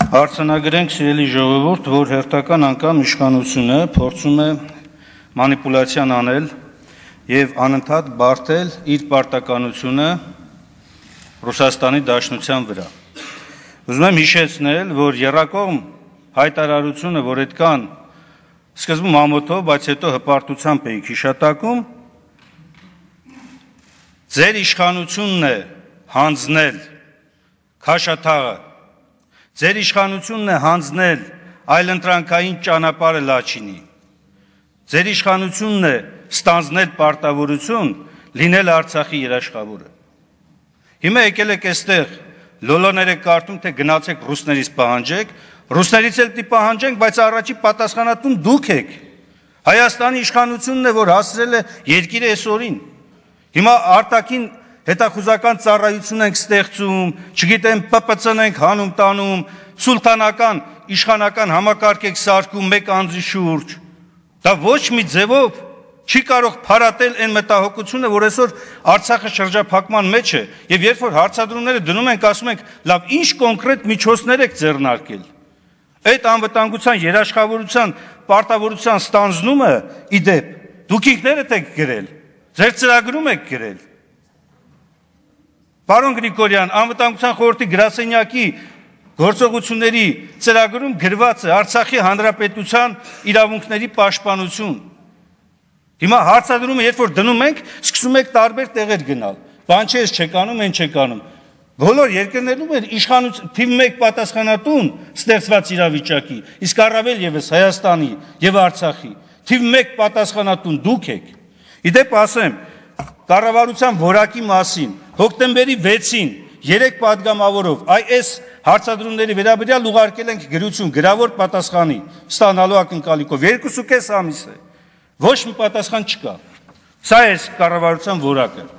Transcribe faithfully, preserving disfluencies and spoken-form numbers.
Արձանագրենք սիրելի ժողովուրդ, որ հերթական անգամ իշխանությունը փորձում է մանիպուլյացիան անել եւ անընդհատ բարթել իր պարտականությունը Ռուսաստանի Դաշնության վրա։ Ուզում եմ հիշեցնել, որ եռակողմ հայտարարությունը, որ այդքան սկզբում ամոթով, բայց հետո հպարտությամբ էիք հիշատակում, ձեր իշխանությունն է հանձնել քաշաթաղը, ձեր իշխանությունն է հանձնել այլընտրանքային ճանապարհը Լաչինի, ձեր իշխանությունն է ստանձնել պարտավորություն լինել Արցախի երաշխավորը։ Հիմա եկել եք այստեղ լոլոներ եք կարդում, թե գնացեք ռուսներից պահանջեք, ռուսներից էլ պիտի պահանջենք, բայց առաջի պատասխանատուն դուք եք։ Հայաստանի իշխանությունն է, որ հասրել է երկիրը այսօրին։ Հիմա արտաքին հետախուզական ծառայություն ենք ստեղծում, չգիտեմ, Պ Պ Ց-ն ենք հանում տանում, սուլթանական իշխանական համակարգ եք սարքում մեկ անձի շուրջ։ Դա ոչ մի ձևով չի կարող փարատել այն մտահոգությունը, որ այսօր Արցախը շրջափակման մեջ է, եւ երբ որ հարցադրումները դնում ենք, ասում ենք, լավ, ինչ կոնկրետ միջոցներ եք ձեռնարկել։ Այդ անվտանգության երաշխավորության պարտավորության ստանձնումը ի դեպ դուք ինքներդ եք գրել, ձեր ծրագրում եք գրել։ Պարոն Գրիգորյան, անվտանգության խորհրդի գրասենյակի գործողությունների ծրագրում գրված է Արցախի հանրապետության իրավունքների պաշտպանություն։ Հիմա հարցադրումը, երբ որ դնում ենք, սկսում եք տարբեր տեղեր գնալ։ Բան չէ, չեք անում, այն չեք անում։ Բոլոր երկրներում է իշխանություն թիվ մեկ պատասխանատուն ստեղծված իրավիճակի, իսկ առավել եւս Հայաստանի եւ Արցախի թիվ մեկ պատասխանատուն դուք եք։ Իդեպ ասեմ, կառավարության որակի մասին հոկտեմբերի վեցին երեք պատգամավորով այս հարցադրումների վերաբերյալ ուղարկել ենք գրություն գրավոր պատասխանի ստանալու ակնկալիքով երկուսուկես ամիս է։ Ոչ մի պատասխան չկա։ Սա է կառավարության որակը։